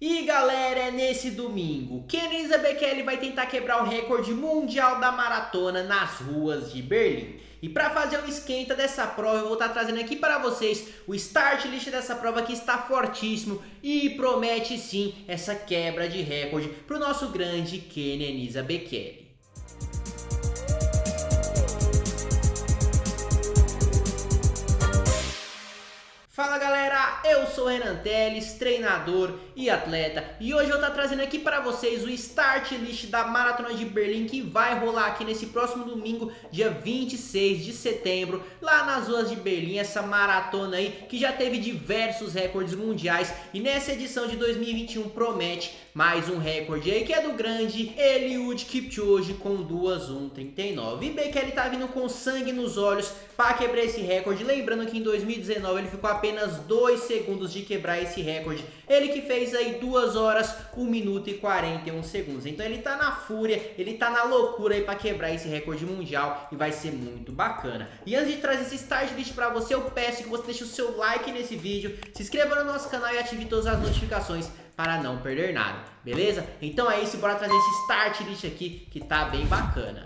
E galera, é nesse domingo que Kenenisa Bekele vai tentar quebrar o recorde mundial da maratona nas ruas de Berlim. E para fazer o esquenta dessa prova, eu vou estar trazendo aqui para vocês o start list dessa prova que está fortíssimo e promete sim essa quebra de recorde para o nosso grande Kenenisa Bekele. Fala galera, eu sou o Renan Teles, treinador e atleta, e hoje eu vou estar trazendo aqui para vocês o start list da Maratona de Berlim que vai rolar aqui nesse próximo domingo, dia 26 de setembro, lá nas ruas de Berlim, essa maratona aí que já teve diversos recordes mundiais e nessa edição de 2021 promete mais um recorde aí que é do grande Eliud Kipchoge com 2:1:39. E Bekele tá vindo com sangue nos olhos para quebrar esse recorde, lembrando que em 2019 ele ficou apenas 2 segundos de quebrar esse recorde. Ele que fez aí 2 horas, 1 minuto e 41 segundos. Então ele tá na fúria, ele tá na loucura aí para quebrar esse recorde mundial e vai ser muito bacana. E antes de trazer esse start list para você, eu peço que você deixe o seu like nesse vídeo, se inscreva no nosso canal e ative todas as notificações para não perder nada, beleza? Então é isso, bora trazer esse start list aqui que tá bem bacana.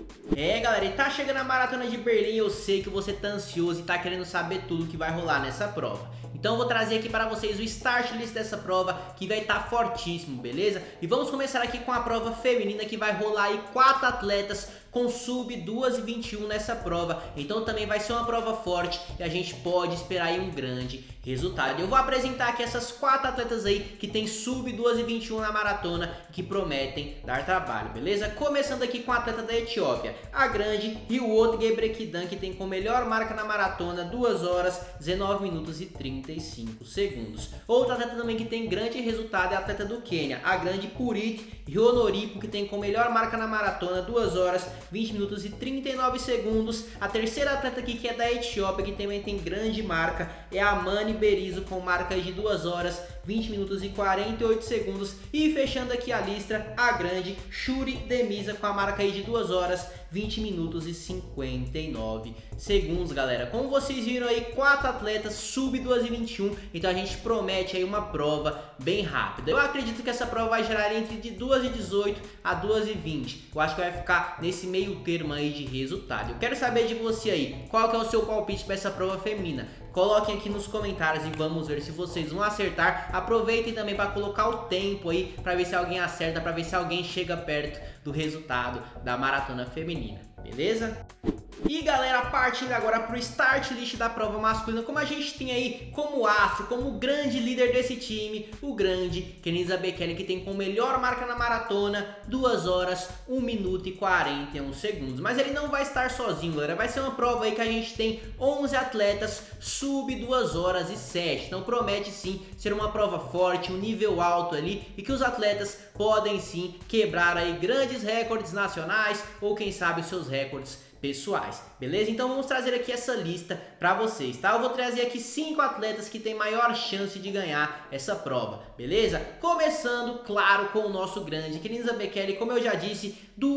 É galera, e tá chegando a Maratona de Berlim, eu sei que você tá ansioso e tá querendo saber tudo que vai rolar nessa prova. Então eu vou trazer aqui para vocês o start list dessa prova que vai estar fortíssimo, beleza? E vamos começar aqui com a prova feminina que vai rolar aí 4 atletas com sub 2:21 nessa prova. Então também vai ser uma prova forte e a gente pode esperar aí um grande resultado. Eu vou apresentar aqui essas 4 atletas aí que tem sub 2:21 na maratona que prometem dar trabalho, beleza? Começando aqui com a atleta da Etiópia, a grande Hiwot Gebrekidan, que tem como melhor marca na maratona 2 horas, 19 minutos e 35 segundos. Outra atleta também que tem grande resultado é a atleta do Quênia, a grande Purit Rionoripo, que tem como melhor marca na maratona 2 horas, 20 minutos e 39 segundos. A terceira atleta aqui que é da Etiópia, que também tem grande marca, é a Mani Berizo, com marca de 2 horas, 20 minutos e 48 segundos. E fechando aqui a lista, a grande Shuri Demisa, com a marca aí de 2 horas, 20 minutos e 59 segundos, galera. Como vocês viram aí, 4 atletas sub 2:21, então a gente promete aí uma prova bem rápida. Eu acredito que essa prova vai gerar entre de 2:18 a 2:20. Eu acho que vai ficar nesse meio termo aí de resultado. Eu quero saber de você aí, qual que é o seu palpite para essa prova feminina? Coloquem aqui nos comentários e vamos ver se vocês vão acertar. Aproveitem também para colocar o tempo aí, para ver se alguém acerta, para ver se alguém chega perto do resultado da maratona feminina, beleza? E galera, partindo agora para o start list da prova masculina, como a gente tem aí como astro, como grande líder desse time, o grande Kenenisa Bekele, que tem como melhor marca na maratona 2 horas, 1 minuto e 41 segundos. Mas ele não vai estar sozinho, galera, vai ser uma prova aí que a gente tem 11 atletas sub 2 horas e 7. Então promete sim ser uma prova forte, um nível alto ali, e que os atletas podem sim quebrar aí grandes recordes nacionais ou quem sabe seus recordes pessoais, beleza? Então vamos trazer aqui essa lista para vocês, tá? Eu vou trazer aqui 5 atletas que têm maior chance de ganhar essa prova, beleza? Começando, claro, com o nosso grande Kenenisa Bekele, como eu já disse,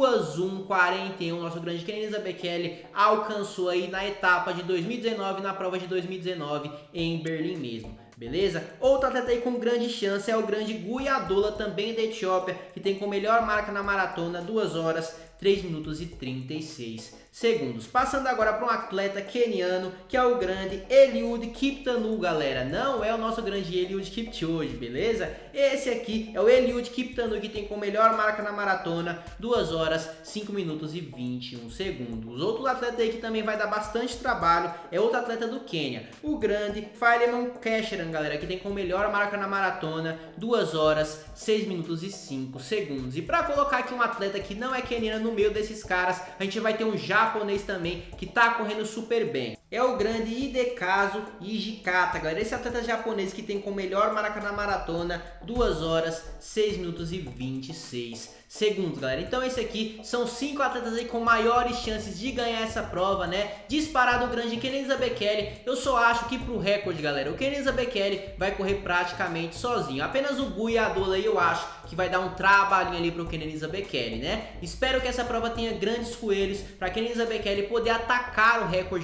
2:1:41, nosso grande Kenenisa Bekele alcançou aí na etapa de 2019, na prova de 2019 em Berlim mesmo, beleza? Outro atleta aí com grande chance é o grande Guyadola, também da Etiópia, que tem como melhor marca na maratona 2 horas, 3 minutos e 36 segundos. Passando agora para um atleta queniano, que é o grande Eliud Kiptanui, galera. Não é o nosso grande Eliud Kipchoge, beleza? Esse aqui é o Eliud Kiptanui, que tem como melhor marca na maratona 2 horas, 5 minutos e 21 segundos. Outro atleta aí que também vai dar bastante trabalho é outro atleta do Quênia, o grande Philemon Kecheran, galera, que tem como melhor marca na maratona 2 horas, 6 minutos e 5 segundos. E para colocar aqui um atleta que não é queniano no meio desses caras, a gente vai ter um japonês também que tá correndo super bem. É o grande Hidekazu Hijikata, galera. Esse atleta japonês que tem como melhor marca na maratona 2 horas, 6 minutos e 26 segundos, galera. Então esse aqui são 5 atletas aí com maiores chances de ganhar essa prova, né? Disparado o grande Kenenisa Bekele. Eu só acho que pro recorde, galera, o Kenenisa Bekele vai correr praticamente sozinho. Apenas o Guyadola aí eu acho que vai dar um trabalhinho ali pro Kenenisa Bekele, né? Espero que essa prova tenha grandes coelhos para Kenenisa Bekele poder atacar o recorde mundial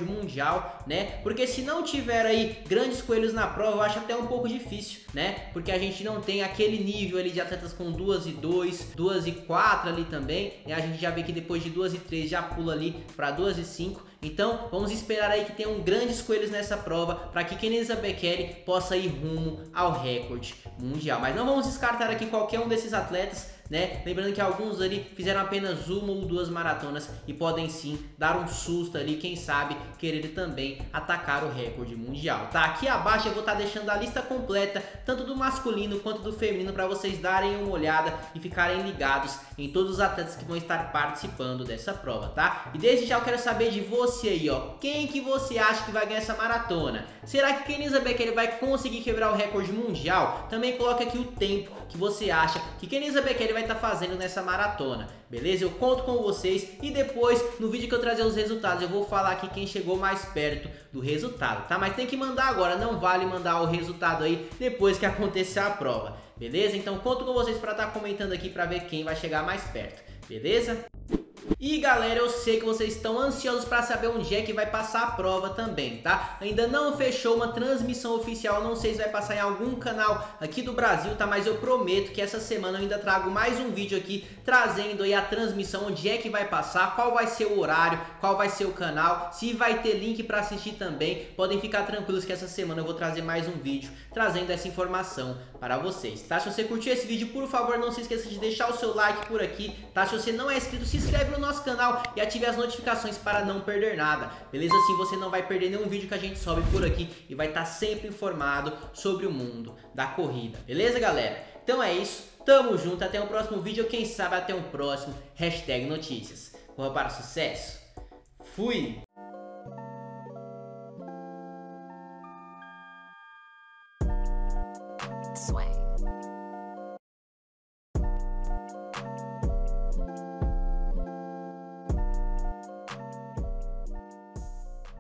mundial, né? Porque se não tiver aí grandes coelhos na prova, eu acho até um pouco difícil, né? Porque a gente não tem aquele nível ali de atletas com 2 e 2, 2 e 4 ali também, e a gente já vê que depois de 2 e 3 já pula ali para 2 e 5. Então vamos esperar aí que tenham grandes coelhos nessa prova para que Kenenisa Bekele possa ir rumo ao recorde mundial. Mas não vamos descartar aqui qualquer um desses atletas, né? Lembrando que alguns ali fizeram apenas 1 ou 2 maratonas e podem sim dar um susto ali, quem sabe querer também atacar o recorde mundial, tá? Aqui abaixo eu vou estar deixando a lista completa, tanto do masculino quanto do feminino, para vocês darem uma olhada e ficarem ligados em todos os atletas que vão estar participando dessa prova, tá? E desde já eu quero saber de você aí, ó, quem que você acha que vai ganhar essa maratona? Será que Kenenisa Bekele vai conseguir quebrar o recorde mundial? Também coloque aqui o tempo que você acha que Kenenisa Bekele vai estar fazendo nessa maratona, beleza? Eu conto com vocês e depois no vídeo que eu trazer os resultados eu vou falar aqui quem chegou mais perto do resultado, tá? Mas tem que mandar agora, não vale mandar o resultado aí depois que acontecer a prova, beleza? Então conto com vocês para estar comentando aqui para ver quem vai chegar mais perto, beleza? E galera, eu sei que vocês estão ansiosos para saber onde é que vai passar a prova também, tá? Ainda não fechou uma transmissão oficial, não sei se vai passar em algum canal aqui do Brasil, tá? Mas eu prometo que essa semana eu ainda trago mais um vídeo aqui, trazendo aí a transmissão, onde é que vai passar, qual vai ser o horário, qual vai ser o canal, se vai ter link para assistir também. Podem ficar tranquilos que essa semana eu vou trazer mais um vídeo, trazendo essa informação para vocês, tá? Se você curtiu esse vídeo, por favor, não se esqueça de deixar o seu like por aqui, tá? Se você não é inscrito, se inscreve no nosso canal e ative as notificações para não perder nada, beleza? Assim você não vai perder nenhum vídeo que a gente sobe por aqui e vai estar sempre informado sobre o mundo da corrida, beleza, galera? Então é isso, tamo junto, até o próximo vídeo, ou quem sabe até o próximo #notícias. Corra para o sucesso, fui!